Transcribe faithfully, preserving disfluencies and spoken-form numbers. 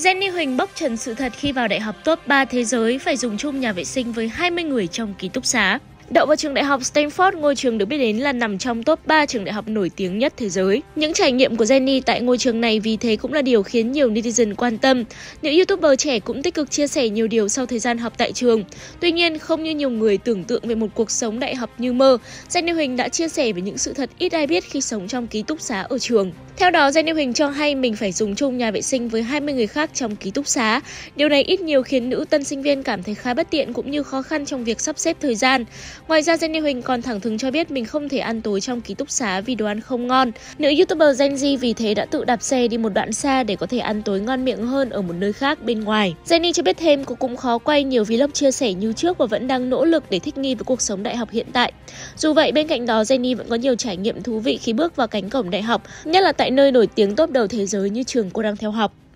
Jenny Huỳnh bóc trần sự thật khi vào đại học top ba thế giới phải dùng chung nhà vệ sinh với hai mươi người trong ký túc xá. Đậu vào trường đại học Stanford, ngôi trường được biết đến là nằm trong top ba trường đại học nổi tiếng nhất thế giới. Những trải nghiệm của Jenny tại ngôi trường này vì thế cũng là điều khiến nhiều netizen quan tâm. Nữ YouTuber trẻ cũng tích cực chia sẻ nhiều điều sau thời gian học tại trường. Tuy nhiên, không như nhiều người tưởng tượng về một cuộc sống đại học như mơ, Jenny Huỳnh đã chia sẻ về những sự thật ít ai biết khi sống trong ký túc xá ở trường. Theo đó, Jenny Huỳnh cho hay mình phải dùng chung nhà vệ sinh với hai mươi người khác trong ký túc xá. Điều này ít nhiều khiến nữ tân sinh viên cảm thấy khá bất tiện cũng như khó khăn trong việc sắp xếp thời gian. Ngoài ra, Jenny Huỳnh còn thẳng thừng cho biết mình không thể ăn tối trong ký túc xá vì đồ ăn không ngon. Nữ YouTuber Gen Z vì thế đã tự đạp xe đi một đoạn xa để có thể ăn tối ngon miệng hơn ở một nơi khác bên ngoài. Jenny cho biết thêm cô cũng khó quay nhiều vlog chia sẻ như trước và vẫn đang nỗ lực để thích nghi với cuộc sống đại học hiện tại. Dù vậy, bên cạnh đó, Jenny vẫn có nhiều trải nghiệm thú vị khi bước vào cánh cổng đại học, nhất là tại nơi nổi tiếng top đầu thế giới như trường cô đang theo học.